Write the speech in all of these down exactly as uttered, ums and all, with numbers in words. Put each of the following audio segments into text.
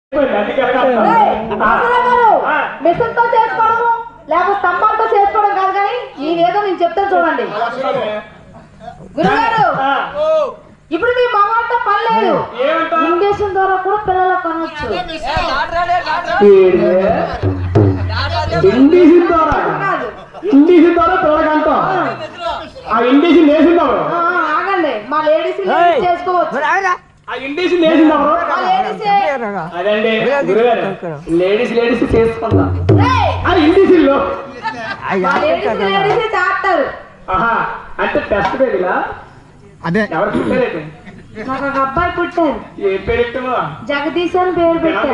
మిషన్తో చేసుకోవడం లేకపోతే స్తంభాలతో చేసుకోవడం కాదు కానీ ఇదేదో నేను చెప్తాను చూడండి గురుగారు. ఇప్పుడు మీ మగవాళ్ళతో పని లేదు, ఇంజక్షన్ ద్వారా కూడా పిల్లలకు కనవచ్చు. ఇండిషన్ ద్వారా ఇండిషన్ ద్వారా పిల్లలకంట ఆ ఇండిషన్ వేసిందవరు ఆగండి, మా లేడీస్ చేసుకోవచ్చు. అదండి లేడీస్ లేడీస్ చేసుకుందాం ఇండిషన్ లో చేస్తారు. అంటే టెస్ట్ బేబీలా? అదే ఎవరు పుట్టారేంటి? నాకు ఒక అబ్బాయి పుట్టారు. ఏ పేరు పెట్టావా? జగదీశ్ అని పేరు పెట్టారు.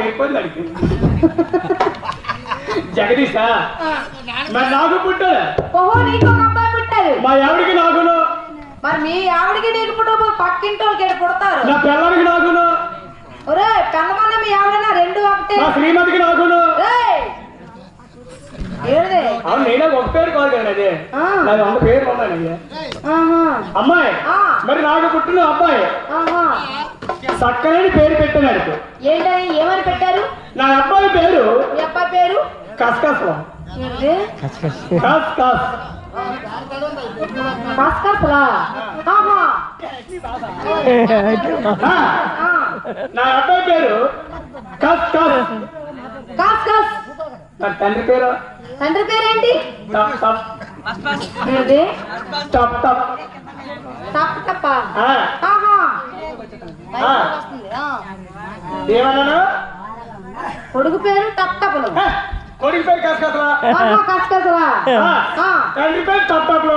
జగదీశా? మరి నాకు పుట్టారు. ఓహో, నీకు ఒక అబ్బాయి పుట్టారు. మా ఆవిడికి నాకును. మరి మీ ఆవిడికి నీకు పుట్టబో పక్కింటి వాళ్ళకి పుడతారు. నా పిల్లడికి నాకును. ఒరే కన్నమన్న మీ ఆవిడ రెండు ఒకటే. నా శ్రీమతికి నాకును. అవును, నేనే ఒక పేరు కాదు కదా అదే, నాకు వంద పేర్లు ఉన్నాయి. అమ్మాయి మరి నాకు పుట్టిన అబ్బాయి చక్కని పేరు పెట్టాను. ఏంటని ఏమని పెట్టారు? నా అబ్బాయి పేరు మీ అబ్బాయి పేరు కస్కస్. నా అబ్బాయి పేరు కస్ కస్ కస్ కస్. తండ్రి పేరు తండ్రి పేరు ఏంటి? టప్ టప్. టప్ టప్ టప్ టప్. ఏమన్నాను? కొడుకు పేరు టప్ టప్లు. కొడుకు పేరు కస్కసలా? కస్కసలా. తండ్రి పేరు టప్ టప్లు.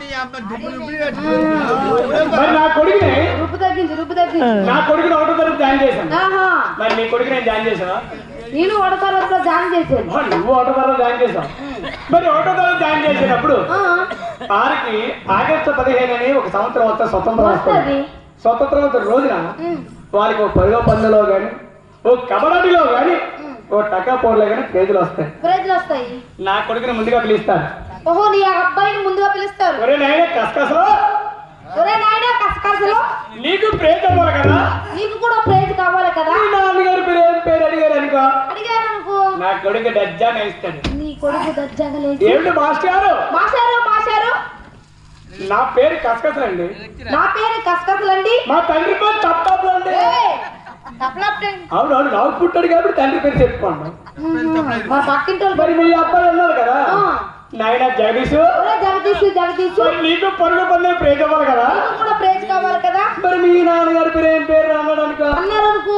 మరి నా కొడుకుని రుప్పు తగ్గించు రుప్పు తగ్గించు. నా కొడుకుని ఒకటో తరగతి జాయిన్ చేశాను. మరి నీ కొడుకు నేను జాయిన్ చేశాను. నేను ఒకటో తరగతిలో జాయిన్ చేశాను. నువ్వు ఒకటో తరగతి జాయిన్ చేశావు. మరి ఒకటో తరగతి జాయిన్ చేసేటప్పుడు వారికి ఆగస్టు పదిహేను అని ఒక సంవత్సరం వస్తే స్వతంత్రం వస్తుంది. స్వతంత్రం వచ్చిన రోజున వారికి ఒక పరుగ పందులో గాని ఓ కబడ్డీలో గాని ఓ టకా పోర్లో గాని ప్రైజులు వస్తాయి. ప్రైజులు వస్తాయి. నా కొడుకుని ముందుగా పిలుస్తారు. ఓహో, నీ అబ్బాయిని ముందుగా పిలుస్తారు. ఒరే నాయన కస్కసలో, ఒరే నాయన కస్కసలో నీకు ప్రైజ్ అవ్వాలి కదా, నీకు కూడా ప్రైజ్ కావాలి కదా. నా నాన్నగారి పేరు ఏం పేరు అడిగారు అనుకో, అడిగారు అనుకో, నా కొడుకు దర్జాగా ఇస్తాడు. నీ కొడుకు దర్జాగా లేదు. ఏమిటి మాస్టారు? మాస్టారు మాస్టారు నా పేరు కస్కసలండి. నా పేరు కస్కసలండి. మా తండ్రి పేరు టప్టాప్లు అండి. అవునవును, నాకు పుట్టాడు కాబట్టి తండ్రి పేరు చెప్పుకోండి. మా పక్కింటి మరి మీ అబ్బాయి ఉన్నారు కదా నాయన జగదీశ్. జగదీశ్ జగదీశ్ నీకు పరుగు పందెం ప్రైజ్ అవ్వాలి కదా, కూడా ప్రైజ్ కావాలి కదా. మరి మీ నాన్నగారి పేరు ఏం పేరు అన్నాడు అనుకో, అన్నారు అనుకో,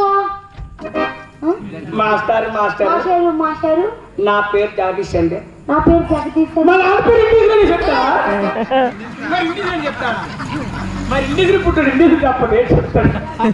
మాస్టర్ మాస్టర్ మాస్టారు మాస్టారు నా పేరు జగదీశ్ అండి. నా పేరు జగదీశ్. మా నాన్న పేరు ఇంగ్లీష్ చెప్తా. మరి ఇంగ్లీష్ చెప్తాను. మరి ఇంగ్లీష్ పుట్టాడు, ఇంగ్లీష్ చెప్పండి ఏం చెప్తాడు.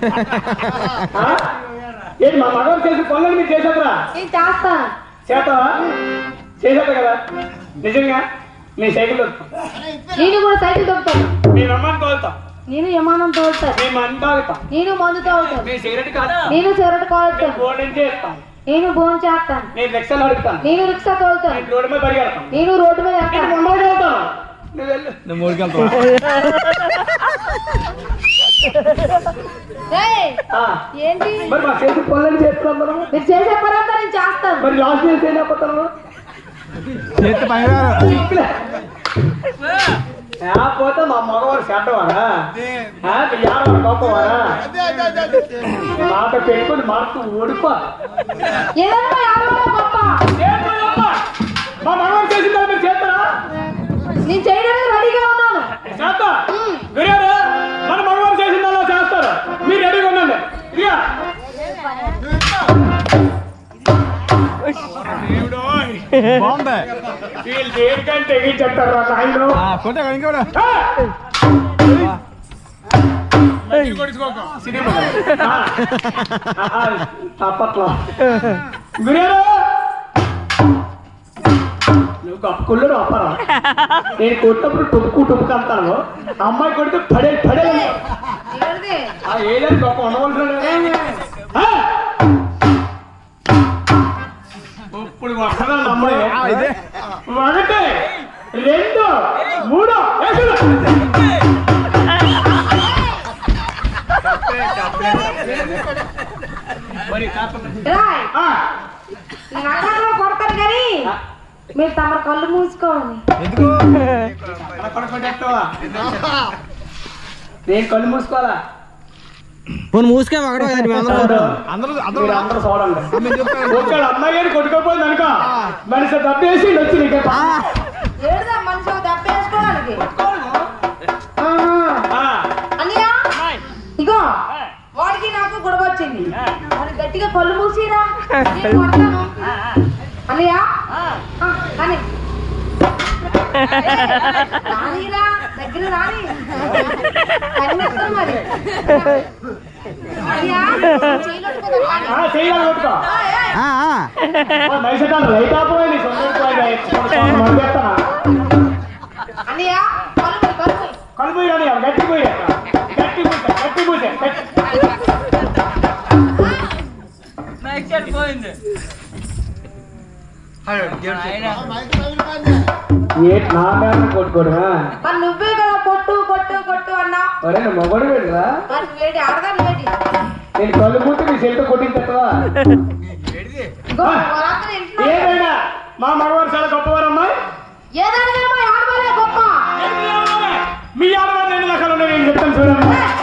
ఏంటి మా మగవారు చేసి పనులు మీరు చేసేదరా? నేను చేస్తాను. చేస్తావా? చేసేదా కదా నిజంగా? నీ సైకిల్ దొరుకుతాం. నేను కూడా సైకిల్ దొరుకుతాను. నేను అమ్మాని తోలుతాం. నేను విమానం తోలుతాను. నేను మందు తాగుతాం. నేను మందు తాగుతాను. నేను సిగరెట్ కాదు. నేను సిగరెట్ కాలుతాను. బోర్డు చేస్తాను. నేను భోజనం చేస్తాను. నేను రిక్షాలు అడుగుతాను. నేను రిక్షా తోలుతాను. నేను రోడ్డు మీద పరిగెడతాను. నేను రోడ్డు మీద వెళ్తాను. ఏంటి మరి మా చేసి పనులు చేస్తున్నాం మనం. మీరు చేసే పని అంతా నేను చేస్తాను. మరి లాస్ట్ చేసి అయిపోతాను పోతే మా మగవారు చెడ్డవారా గొప్పవారా? మాట పెట్టుకుని మారుతూ ఓడిపో. మా మగవారు చేసిన మీరు చేస్తారా? నేను చేయడానికి రెడీగా ఉన్నాను. చేస్తా గురుగారు, మన మగవారు చేసిన చేస్తారు. మీరు రెడీగా ఉండండి. వీళ్ళు దేనికంటే తెగించేస్తారు నాయన. తప్పట్లో గురుగారు నువ్వు కప్పుకుళ్ళు అప్పరా. నేను కొట్టినప్పుడు టుప్పు టుప్పు అంటాను. అమ్మాయి కొడితే పడే పడే ఏదైనా గొప్ప ఉండవలసిన ఇప్పుడు వస్తున్నాను. అమ్మాయి ఒకటి రెండు మూడు మరి రాయ్ నగరంలో కొడతారు కానీ మీరు తమ కళ్ళు మూసుకోండి. నేను కళ్ళు మూసుకోవాలా? పోనీ మూసుకే ఒకటో అందరూ అందరూ చూడండి. ఒక అమ్మాయి గారు కొట్టుకోపోయింది అనుకో మనిషి దప్పేసి వచ్చి నీకే ఏడుదా మనిషి దెబ్బ వేసుకోవడానికి. అన్నయ్య ఇగో వాడికి నాకు గొడవ వచ్చింది. వాడికి గట్టిగా కళ్ళు మూసిరా నేను కొడతాను. అన్నయ్య కానీ రానిరా దగ్గర రాని కనిపిస్తాను మరి. చేయాలి కొట్టుకో నైస్ లైట్ ఆపోయింది. అన్నయ్య కళ్ళు పోయి రాని గట్టి పోయి గట్టి పూసే గట్టి పూసే పోయింది. నా మీద కొట్టుకోడుగా మరి నువ్వే కదా కొట్టు కొట్టు కొట్టు అన్నా. ఒరే నువ్వు మొగడు వెళ్ళరా? మరి వేడి ఆడదాన్ని వేడి. నేను కళ్ళు మూసి నీ సెల్తో కొట్టించా. ఏదైనా మా మగవారు చాలా గొప్పవారమ్మా. ఏదైనా మా ఆడవాళ్ళే గొప్ప. మీ ఆడవారు ఎన్ని రకాలు ఉన్నాయి నేను చెప్తాను చూడమ్మా.